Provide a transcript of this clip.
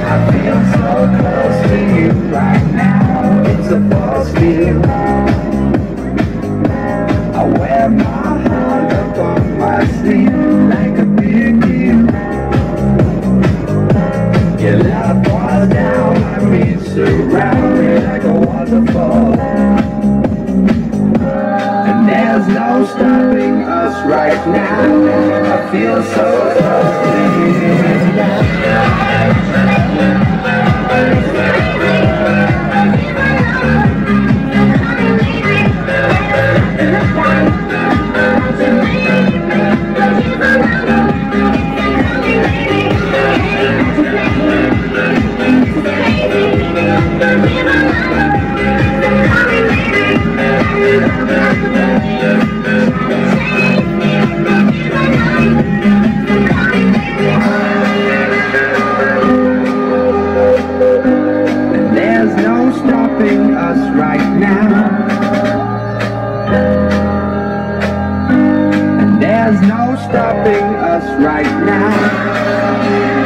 I feel so close to you right now. It's a false view. I wear my heart up on my sleeve like a big deal. Your love pours down on me, surround me like a waterfall. And there's no stopping us right now. I feel so close to you. Us right now, and there's no stopping us right now.